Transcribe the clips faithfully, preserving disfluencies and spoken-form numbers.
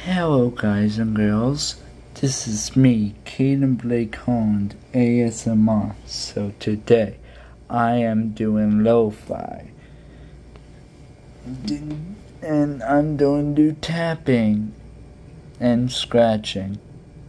Hello guys and girls, this is me, Caden Blake Holland, A S M R. So today, I am doing lo-fi. And I'm going to do tapping and scratching.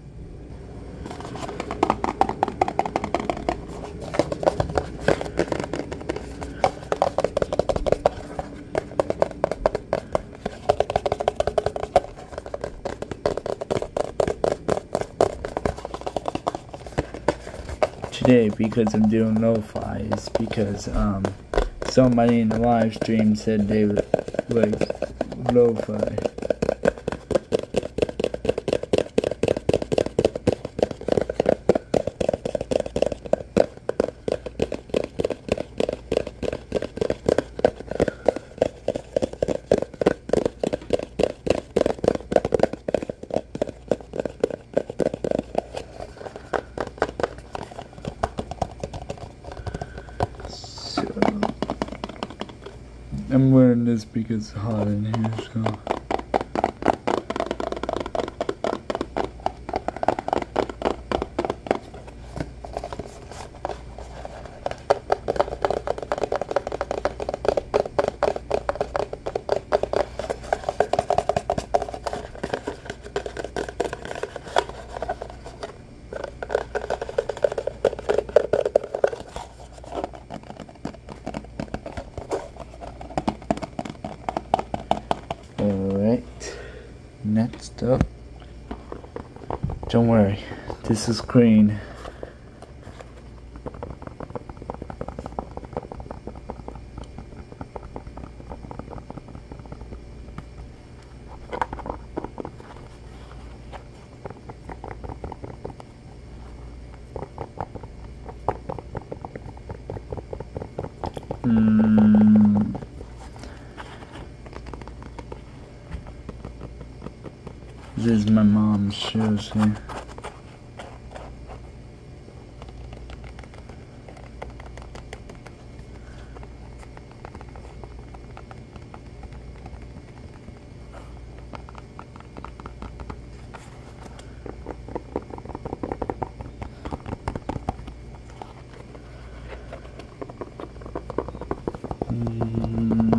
Today, because I'm doing lo-fi, is because um somebody in the live stream said they would like lo-fi. I'm wearing this because it's hot in here, so. Alright, next up, don't worry, this is green. Mm. This is my mom's shoes here. Mm.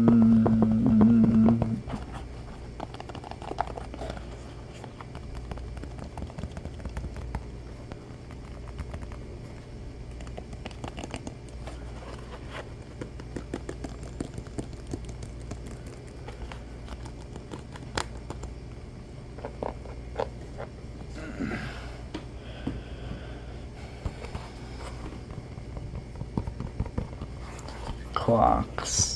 Clocks.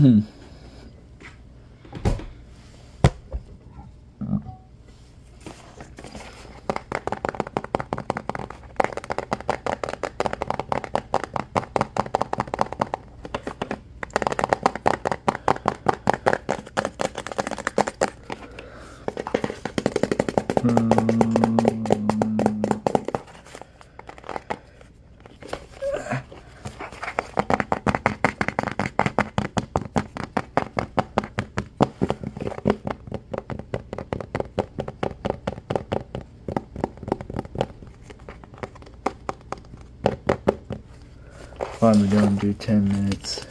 Probably don't do ten minutes.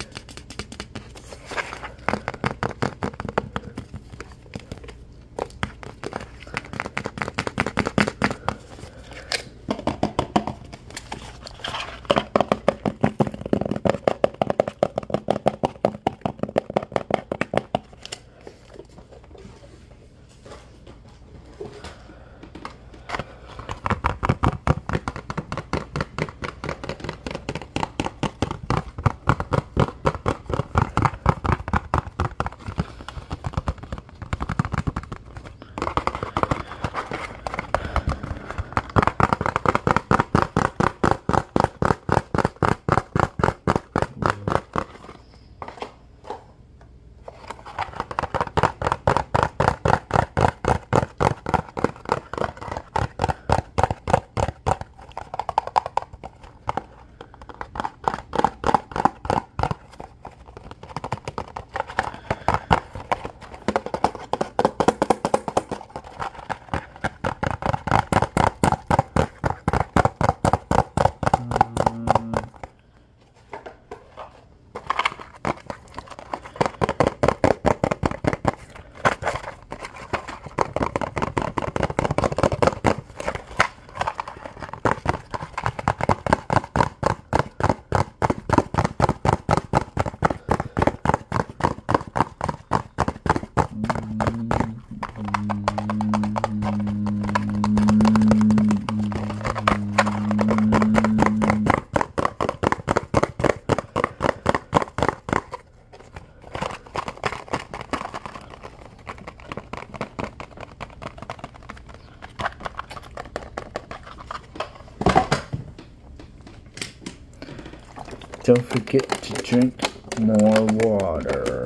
Don't forget to drink more water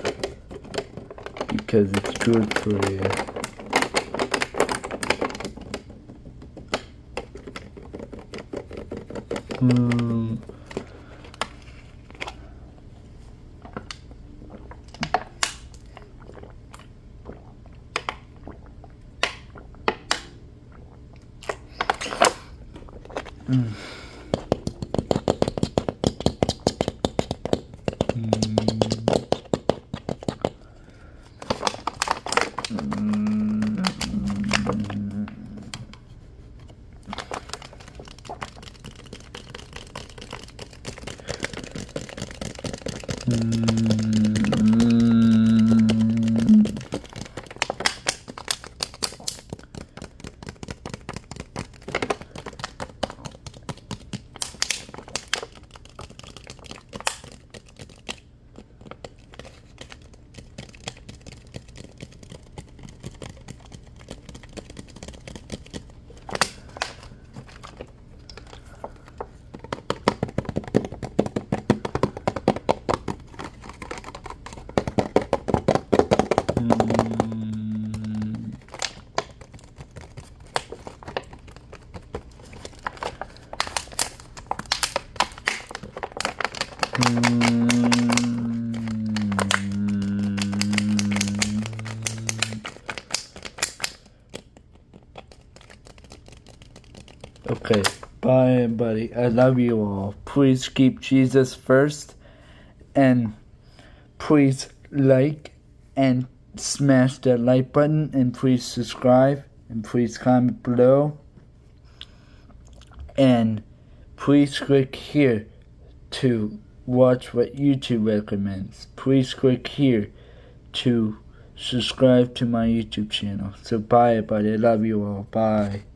because it's good for you. Hmm. Mm. Okay, bye everybody. I love you all. Please keep Jesus first, and please like and smash that like button, and please subscribe, and please comment below, and please click here to watch what YouTube recommends. Please click here to subscribe to my YouTube channel. So bye everybody. I love you all. Bye.